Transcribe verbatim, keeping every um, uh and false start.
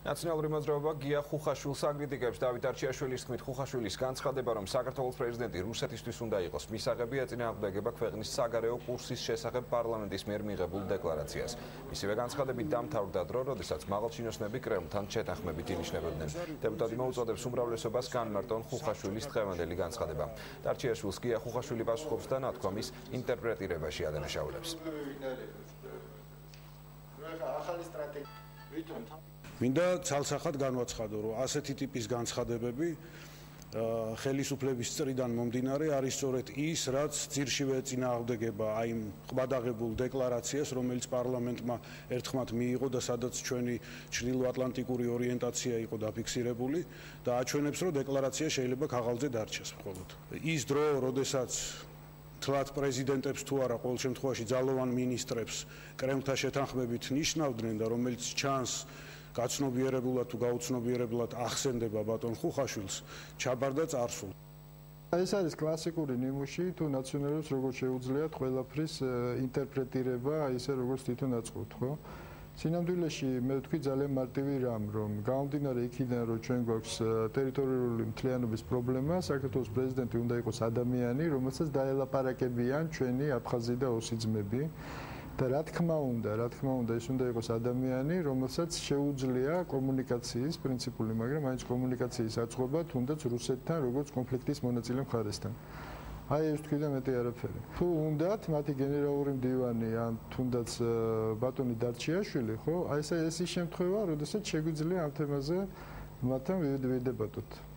ნაციონალური მოძრაობა გია ხუხაშვილს აკრიტიკებს. დავით არჩიაშვილის თქმით, ხუხაშვილის განცხადება, რომ საქართველოს პრეზიდენტი რუსეთისთვის უნდა იყოს მისაღები, ეწინააღმდეგება ქვეყნის საგარეო კურსის შესახებ პარლამენტის მიერ მიღებულ დეკლარაციას. მისივე განცხადებით დამთავრდა დრო, როდესაც მაღალჩინოსნები კრემლთან შეთანხმებით ინიშნებოდნენ. დეპუტატი მოუწოდებს უმრავლესობას განმარტონ ხუხაშვილის დღევანდელი განცხადება. არჩიაშვილს გია ხუხაშვილი პასუხობს და ნათქვამის ინტერპრეტირებაში ადანაშაულებს. მინდა ცალსახად განვაცხადო, რომ ასეთი ტიპის განცხადებები ხელისუფლების წრიდან მომდინარე არის სწორედ ის, რაც ძირშივე ეწინააღმდეგება აი იმ ყბადაღებულ დეკლარაციას, რომელიც პარლამენტმა ერთხმად მიიღო და სადაც ჩვენი ჩრდილოატლანტიკური ორიენტაცია იყო დაფიქსირებული და აჩვენებს, რომ დეკლარაცია შეიძლება ქაღალდზე დარჩეს მხოლოდ. ის დრო, როდესაც თლათ პრეზიდენტებს თუ არა, ყოველ შემთხვევაში ძალოვან მინისტრებს კრემლთან შეთანხმებით ნიშნავდნენ და რომელიც ჩანს გაცნობიერებულად თუ გაუცნობიერებლად ახსენდება ბატონ ხუხაშვილს, ჩაბარდა წარსულს. ეს არის კლასიკური ნიმუში, თუ ნაციონალებს როგორ შეუძლიათ ყველაფრის ინტერპრეტირება, ისე როგორც თვითონ აწყობთ, ხო? სინამდვილეში მე ვთქვი ძალიან მარტივი რამ, რომ გამომდინარე იქიდან, რომ ჩვენ გვაქვს ტერიტორიული მთლიანობის პრობლემა, საქართველოს პრეზიდენტი უნდა იყოს ადამიანი, რომელსაც დაელაპარაკებიან ჩვენი აფხაზი და ოსი ძმები. და რა თქმა უნდა, რა თქმა უნდა, ის უნდა იყოს ადამიანი, რომელსაც შეუძლია კომუნიკაციის პრინციპული, მაგრამ მაინც კომუნიკაციის აწყობა თუნდაც რუსეთთან, როგორც კონფლიქტის მონაწილე მხარესთან. აი ეს თქვი და მეტი არაფერი. თუ უნდათ მათი გენერალური მდივანი ან თუნდაც ბატონი დარჩიაშვილი, ხო? აი ეს ის შემთხვევა, როდესაც შეგვიძლია ამ თემაზე მათთან ვიდებატოთ.